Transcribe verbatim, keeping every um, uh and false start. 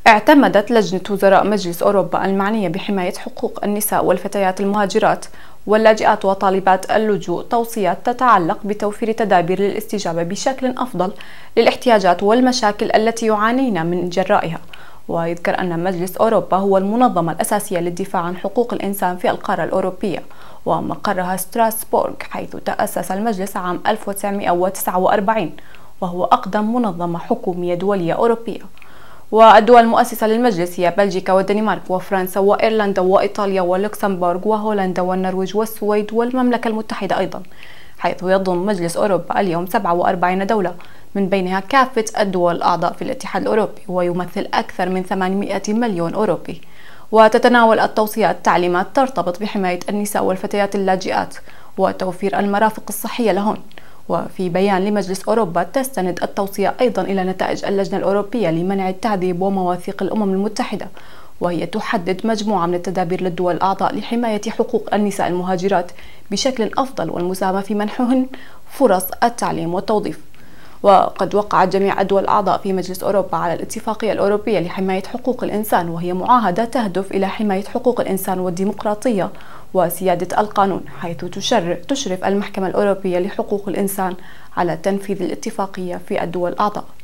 اعتمدت لجنة وزراء مجلس أوروبا المعنية بحماية حقوق النساء والفتيات المهاجرات واللاجئات وطالبات اللجوء توصيات تتعلق بتوفير تدابير للاستجابة بشكل أفضل للاحتياجات والمشاكل التي يعانين من جرائها. ويذكر أن مجلس أوروبا هو المنظمة الأساسية للدفاع عن حقوق الإنسان في القارة الأوروبية، ومقرها ستراسبورغ، حيث تأسس المجلس عام ألف وتسعمئة وتسعة وأربعين، وهو أقدم منظمة حكومية دولية أوروبية. والدول المؤسسة للمجلس هي بلجيكا والدنمارك وفرنسا وإيرلندا وإيطاليا ولوكسمبورغ وهولندا والنرويج والسويد والمملكة المتحدة أيضا، حيث يضم مجلس أوروبا اليوم سبعة وأربعين دولة، من بينها كافة الدول الأعضاء في الاتحاد الأوروبي، ويمثل أكثر من ثمانمئة مليون أوروبي. وتتناول التوصيات تعليمات ترتبط بحماية النساء والفتيات اللاجئات وتوفير المرافق الصحية لهن. وفي بيان لمجلس أوروبا تستند التوصية أيضا إلى نتائج اللجنة الأوروبية لمنع التعذيب ومواثيق الأمم المتحدة، وهي تحدد مجموعة من التدابير للدول الأعضاء لحماية حقوق النساء المهاجرات بشكل أفضل والمساهمة في منحهن فرص التعليم والتوظيف. وقد وقعت جميع الدول الأعضاء في مجلس أوروبا على الاتفاقية الأوروبية لحماية حقوق الإنسان، وهي معاهدة تهدف إلى حماية حقوق الإنسان والديمقراطية وسيادة القانون، حيث تشرف المحكمة الأوروبية لحقوق الإنسان على تنفيذ الاتفاقية في الدول الأعضاء.